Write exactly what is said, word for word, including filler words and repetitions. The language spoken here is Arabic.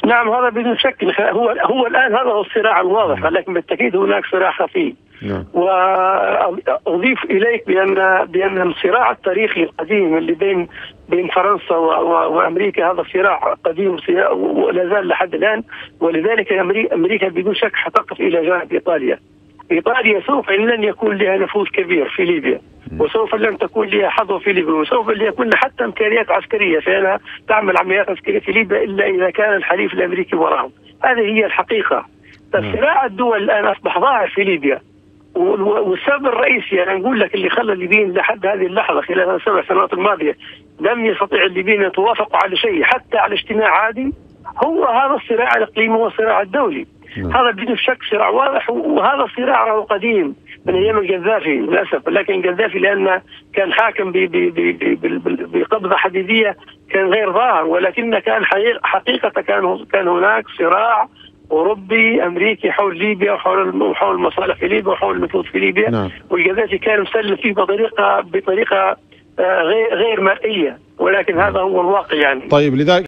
نعم هذا بدون شك. هو هو الآن هذا هو الصراع الواضح، لكن بالتأكيد هناك صراع خفي. نعم. وأضيف إليك بأن بأن الصراع التاريخي القديم اللي بين بين فرنسا وأمريكا هذا صراع قديم ولا زال لحد الآن، ولذلك أمريكا بدون شك حتقف إلى جانب إيطاليا. إيطاليا سوف لن يكون لها نفوذ كبير في ليبيا، وسوف لن تكون لها حظوة في ليبيا، وسوف لن يكون لها حتى إمكانيات عسكرية فإنها تعمل عمليات عسكرية في ليبيا إلا إذا كان الحليف الأمريكي وراهم. هذه هي الحقيقة. صراع الدول الآن أصبح ظاهر في ليبيا، والسبب الرئيسي أنا نقول لك اللي خلى الليبيين لحد هذه اللحظة خلال السبع سنوات الماضية لم يستطيع الليبيين يتوافقوا على شيء حتى على اجتماع عادي، هو هذا الصراع الإقليمي والصراع الدولي. هذا بدون شك صراع واضح، وهذا الصراع راهو قديم من ايام القذافي للاسف، لكن القذافي لانه كان حاكم بقبضه حديديه كان غير ظاهر، ولكن كان حقيقه كان كان هناك صراع اوروبي امريكي حول ليبيا وحول حول المصالح في ليبيا وحول النفوذ في ليبيا. نعم. والقذافي كان مسلم فيه بطريقه بطريقه غير غير مرئيه، ولكن هذا هو الواقع يعني. طيب لذلك